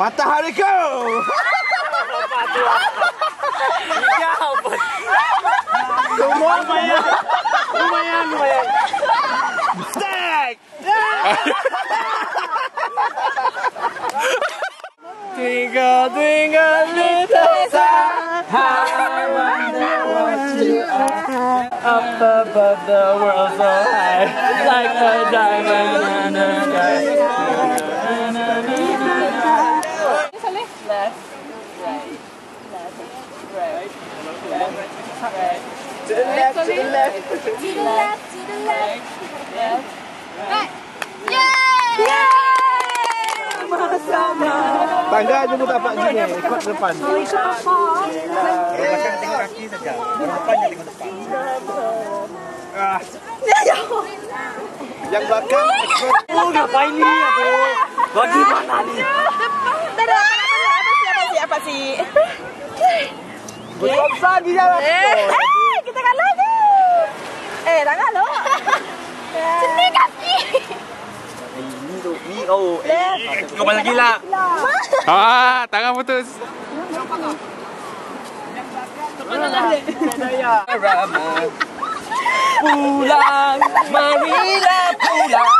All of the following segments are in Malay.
Matahariku. Semua lumayan. Stack. Twinkle, twinkle, little star, how I wonder what you are. Up above the world so high, like a diamond in the sky. Left, right, left, right, left. To the left, to the left, to the left, to the left, left, right. Yay! Tangga aja muka Pak gini, ikut depan. Oh, ikut apa? Belakang tengok kaki saja, depan jangan tengok depan. Yang belakang ikut. Oh, ngapain ni aku? Bagaimana ni? Apa sih? Berkompsa di jalan. Kita kalah ni. Tak kalah. Sini kaki. Ni kau banyak gila. Tangan putus. Pulang, marilah pulang.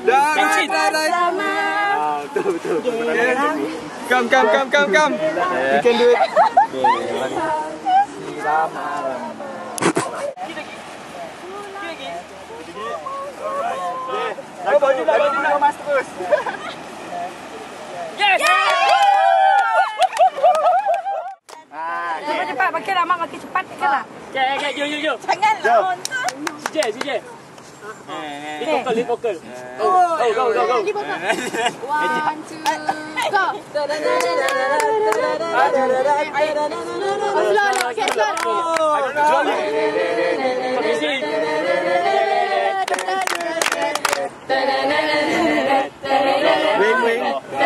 Betul. Come. You can do it. Lagu mas terus. Yes! Cepat, makin lama makin cepat kan lah. Okay, jom. Jangan nonton. CJ. Lead vocal. Go. 1, 2, go. Wing.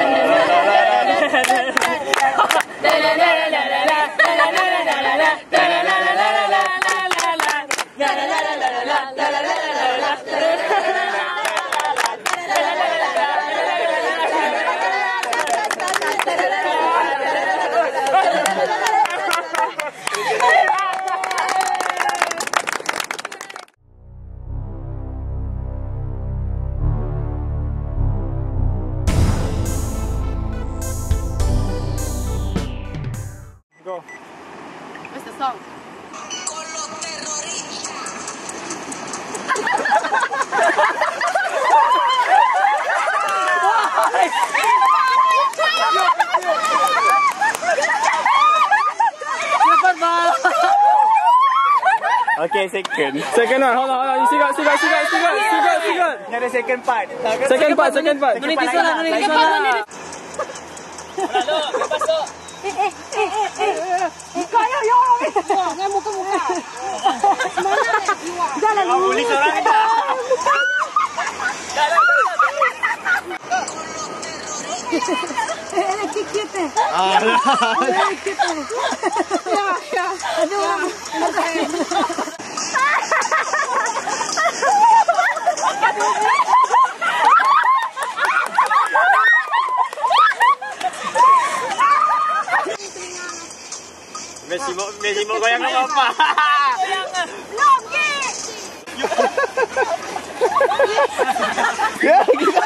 Go. What's the song? Okay, second one. Hold on. You still got. Ni ada second part. Second part. Lepas tu. Muka ya. Dengan muka. Jalan. Boleh seorang aja. Kita. Ya. Aduh. Messi mau goyang apa? Logi. Ya, gila.